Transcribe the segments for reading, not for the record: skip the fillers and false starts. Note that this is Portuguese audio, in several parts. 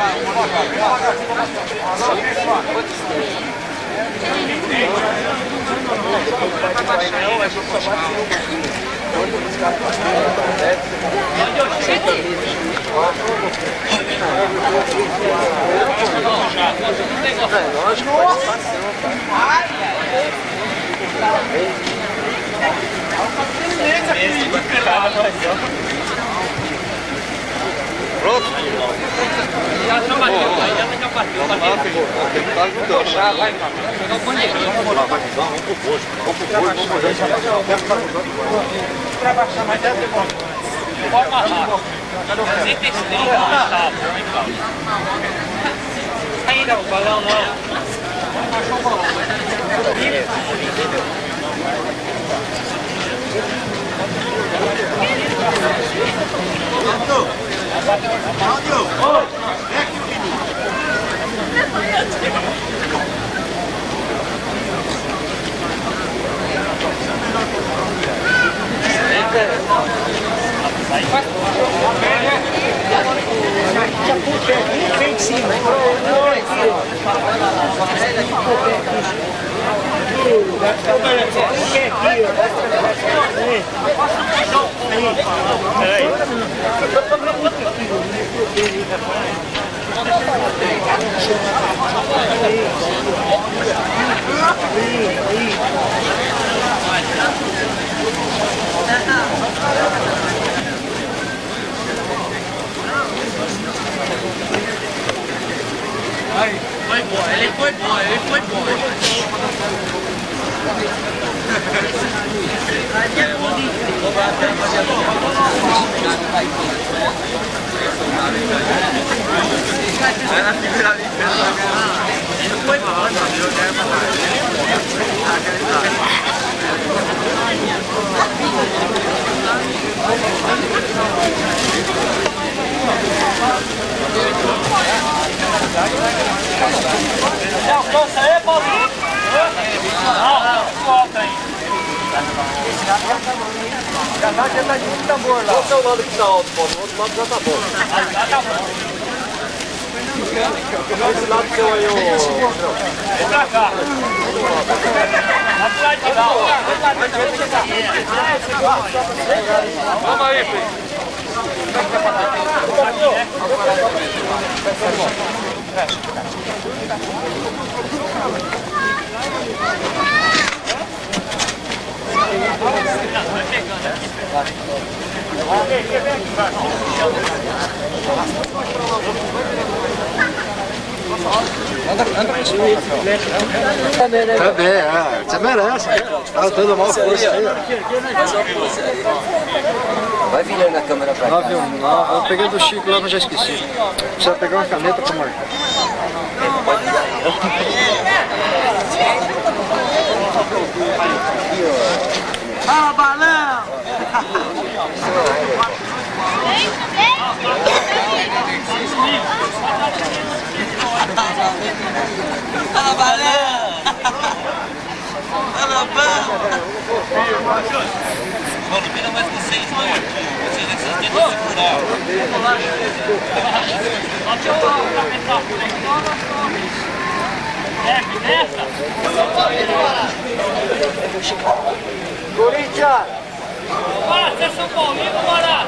Pronto? Já bateu, já bateu. Já vai, pegar o bandeirinho. Vamos lá, vai. Vamos pro posto. Para baixar mais 10 segundos. Pode amarrar. Sem testemunho, não está. Ainda o balão não. Baixou o balão. Vem de cima. Foi bom, ele foi bom, ele foi bom. Ele foi bom. Alcança aí, Paulinho. Não, volta aí. Já tá de tambor lá. Qual que é o lado que tá alto, Paulo? O outro lado já tá bom. Já tá bom. Esse lado seu aí, ô... Vem pra cá. Vai pro lado de lá, ó. Vamos aí, filho. Também, você merece. Tá dando mal força aí. Vai virando a câmera pra cá. Eu peguei do Chico lá, mas já esqueci. Precisa pegar uma caneta pra marcar. Ah, balão! Fala, balão! Fala, balão! Paulo, vira mais vocês, mano. Vocês é que vocês tentam segurar. Corinthians! Bora, você é São Paulino, bora!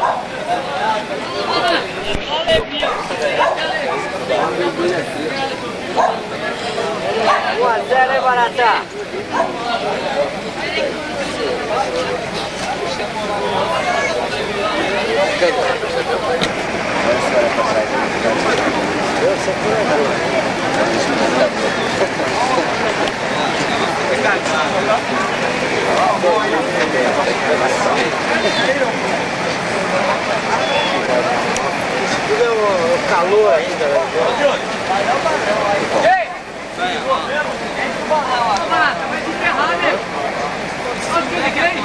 Só levia. 1-0, hein, Barata? Tudo é o calor ainda, né? Ei! Vai se ferrar, né? Olha o que ele quer.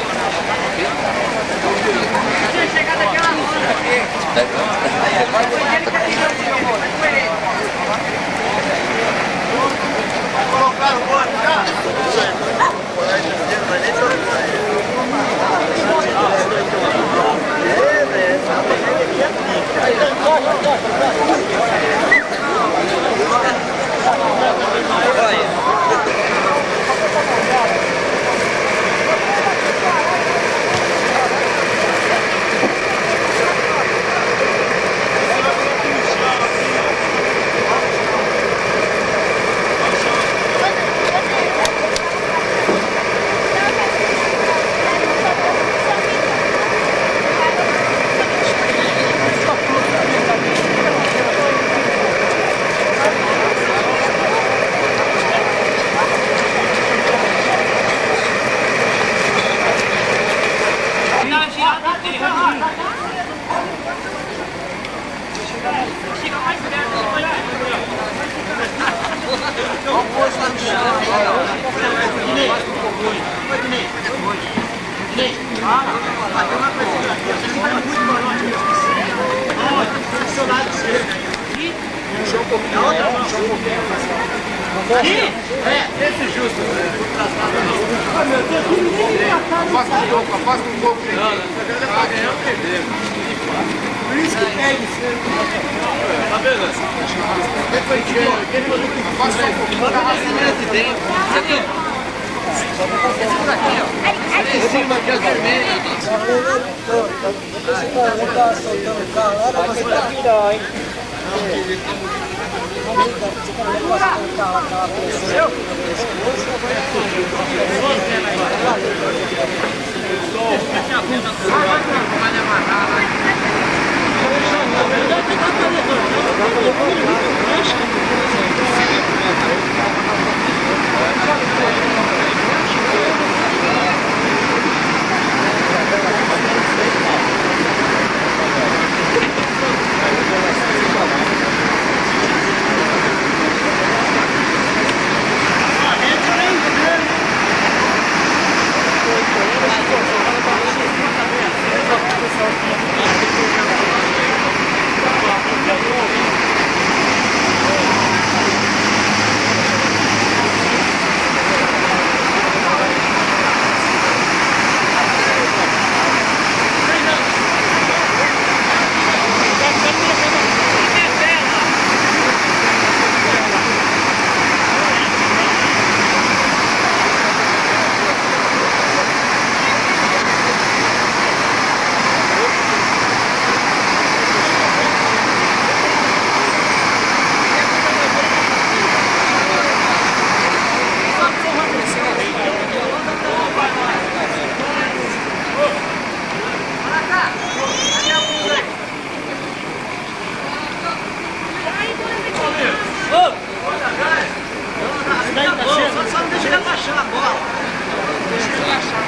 Tinha chegado aquela hora. Colocaram o bode já? É, velho. Esse justo. Afasta um pouco. Tá ganhando o perder. Por isso que perde. Tá vendo? Afasta um pouquinho. Segura aqui, ó. Em cima aqui, ó, vermelho. Você tá soltando o carro lá, mas você tá virando, hein? Só não deixa ele abaixar a bola. Deixa ele abaixar.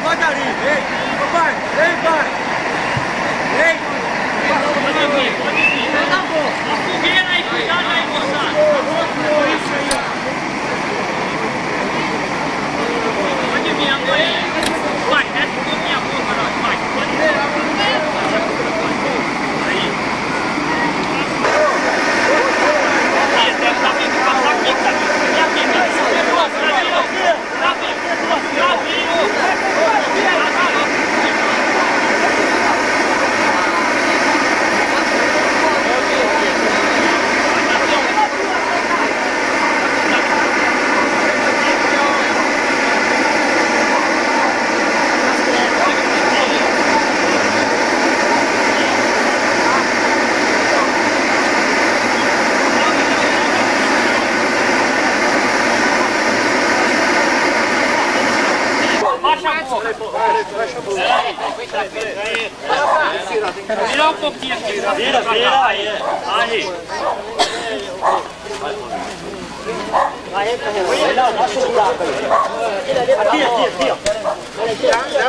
devagarinho. Ei, pai. Ei, pai. Ei. Pode vir. Tá bom. A fogueira aí, cuidado aí, moçada. Pode vir, agora. Vai, desce com a minha boca, vai. Pode vir. Aí. Deve estar vindo passar aqui, tá vindo. Vira um pouquinho aqui. Vira aí. Aí. Aqui, ó. Entra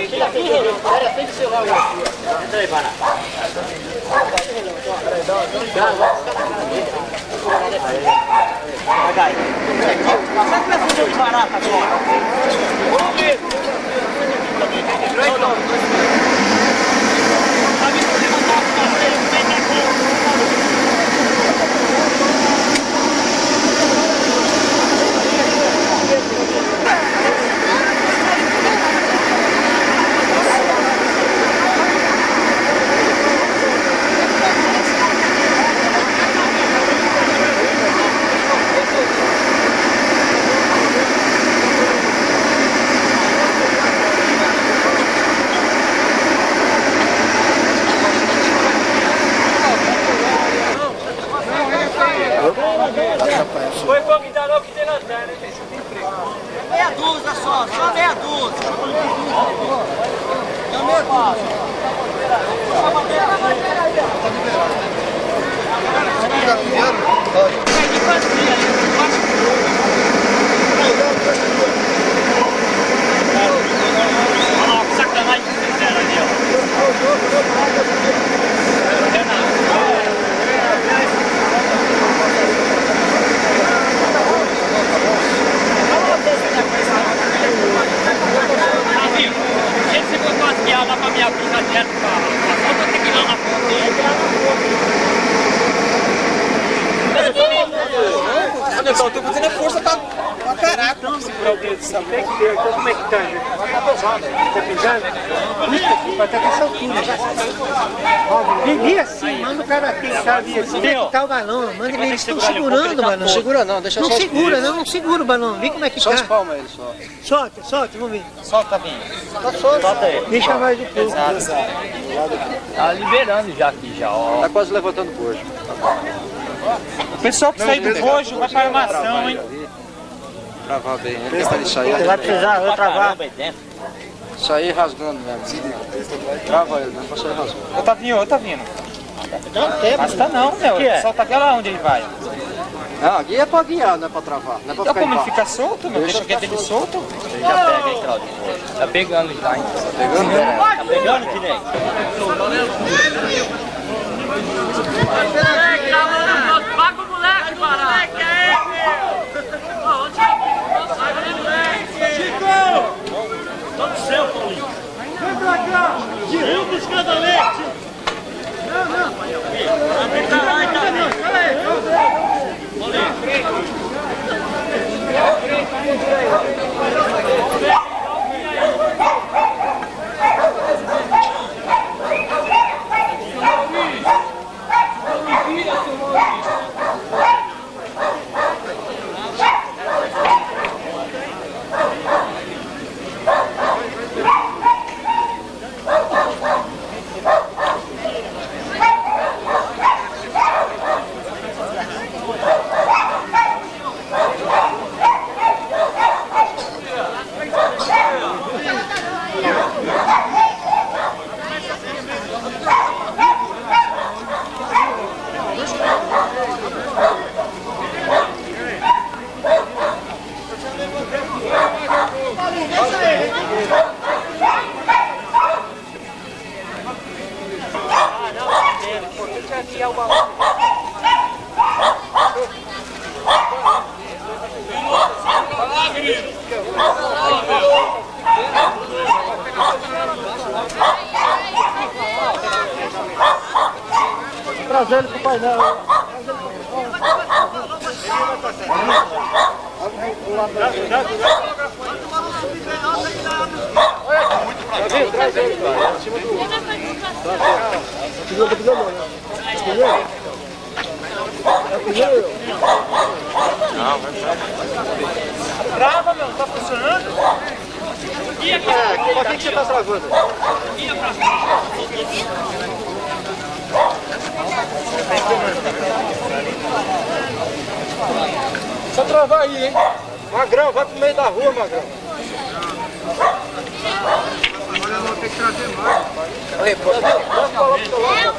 aí, para. Foi convidar logo que tem lanterna, hein? Meia dúzia só meia dúzia. Olha lá, que sacanagem que fizeram ali, ó. Gente, você botou as guias lá pra me abrir na dieta, cara. Eu vou ter que ir lá na Olha só, eu tô fazendo força pra caraca pra segurar o dedo dessa mão. Tem que ver, então como é que tá, gente? Tá pesado, tá pisando? Vai até essa altura. Vem assim, manda o cara pensar ali assim. Como é que tá o balão? Manda eles estão segurando o balão. Não segura não, deixa só Não segura, não segura o balão. Vê como é que só tá. os palmas aí, só. Solta, vamos ver. Solta bem. Solta aí. Deixa mais um pouco. Tá liberando já aqui, já, ó. Tá quase levantando o bojo. O pessoal que sair do bojo vai pra armação, hein? Travar bem, ele tenta de sair. Você vai precisar, vai travar. Sair rasgando mesmo. Trava ele, não pode sair rasgando. Tá vindo. Dá um tempo. Mas tá não, meu. Solta aquela onde ele vai. Não, a guia é pra guiar, não é pra travar. Não é pra Então ficar como ele embaixo. fica solto, meu? Deixa o guia dele solto. Já pega aí, Claudio. Tá pegando já, hein? Tá pegando? Tá pegando, Dinei? Paga o moleque, moleque aí, Chico! Tô no céu, Paulinho. Vem pra cá! Derruba os cadaletes! Não. Tá lá, tá guiar o balão. Trazer ele pro painel. Traz ele. Trava, meu, tá funcionando? Pra que você tá travando? Só travar aí, hein? Magrão, vai pro meio da rua, Magrão. Agora eu vou ter que trazer mais. Aí, pô, coloca pro seu lado.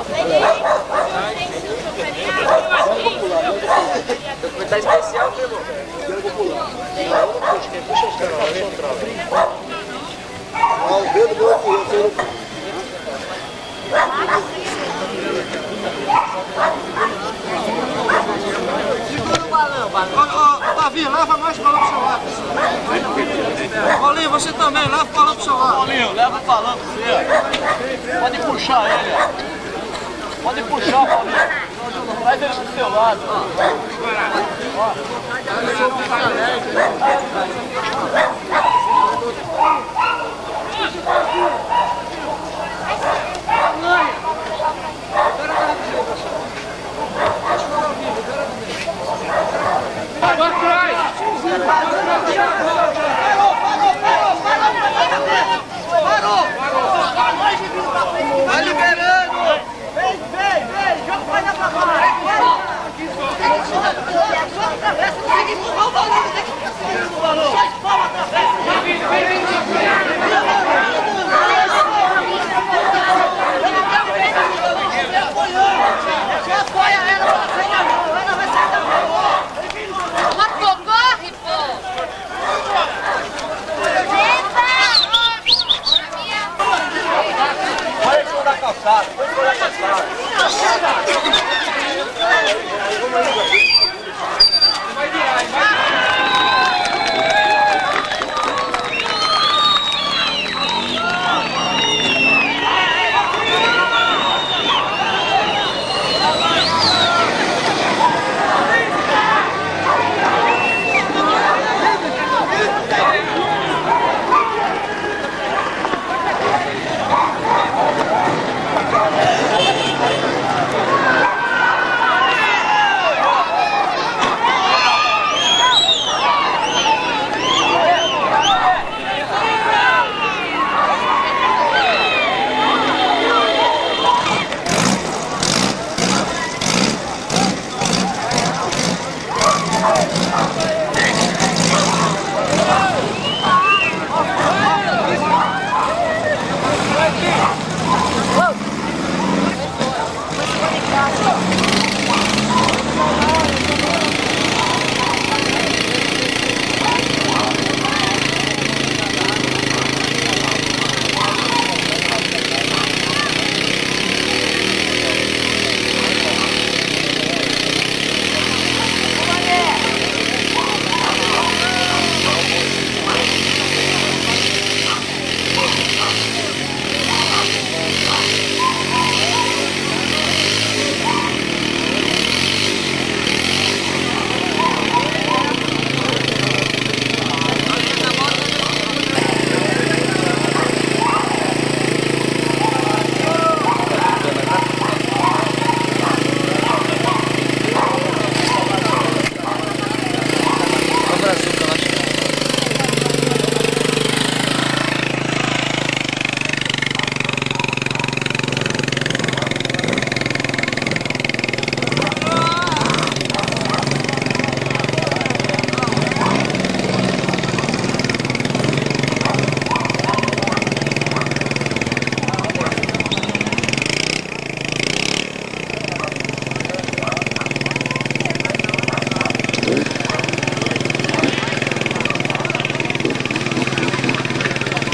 Tá especial, meu irmão. Eu vou pular. Quem puxa os caras, só trava. Ah, o dedo meu aqui, eu tenho... Segura o balão, balão. Davi, leva mais balão pro seu lado. Paulinho, você também, leva o balão pro seu lado. Paulinho, leva o balão pra você. Pode puxar ele, ó. Pode puxar, Paulinho. Traz ele pro seu lado. Parou! Vai liberando! Vem! Joga o painel pra fora! Só atravessa, não tem que empurrar o balão, tem que empurrar o balão! Só espalma, atravessa! Só apoia ela pra frente, ela vai sair da frente! Marcou, corre, pô! Olha em cima da calçada, põe em cima da calçada.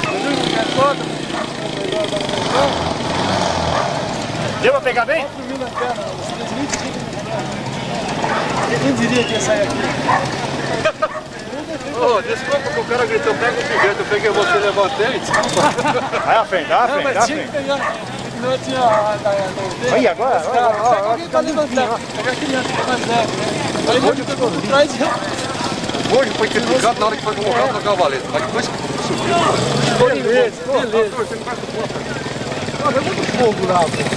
Deu pra pegar bem? Quem diria que ia sair aqui? Ô, desculpa que o cara gritou, pega o sujeito, eu peguei você e levantei. Vai à frente, vai à frente, vai à frente. Não tinha... Aí, agora? Pega alguém pra levantar. Pega a criança, mais leve, né? Aí ele ficou por trás e... Hoje foi ter picado na hora que foi colocado na cavaleta, mas depois que subiu... Beleza, beleza. É muito fogo lá, pô.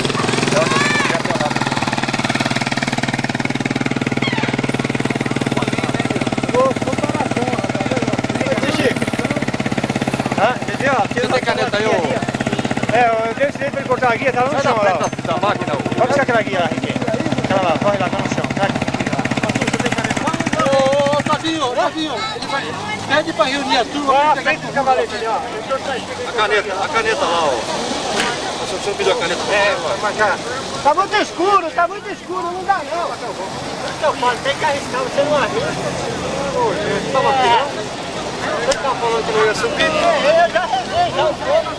Você tem caneta aí, ô? Eu dei pra ele cortar a guia, tá lá no chão, ó. Da máquina, ô. Pode buscar aquela guia lá, Riquinho. Aquela lá, corre lá, tá no chão. Ô, Tavinho, ele vai... Pede pra reunir a turma. Vai à frente do cavalete ali, ó. A caneta lá, ó. Você pediu a caneta pra Mas já. Tá muito escuro, não dá não. Então, Paulo, tem que arriscar, você não arrisca. Tava aqui, não? Você tava falando que não ia subir? Eu já rezei, já o fogo.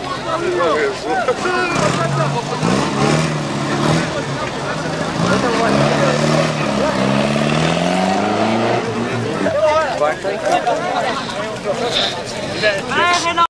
Vai, tá em casa.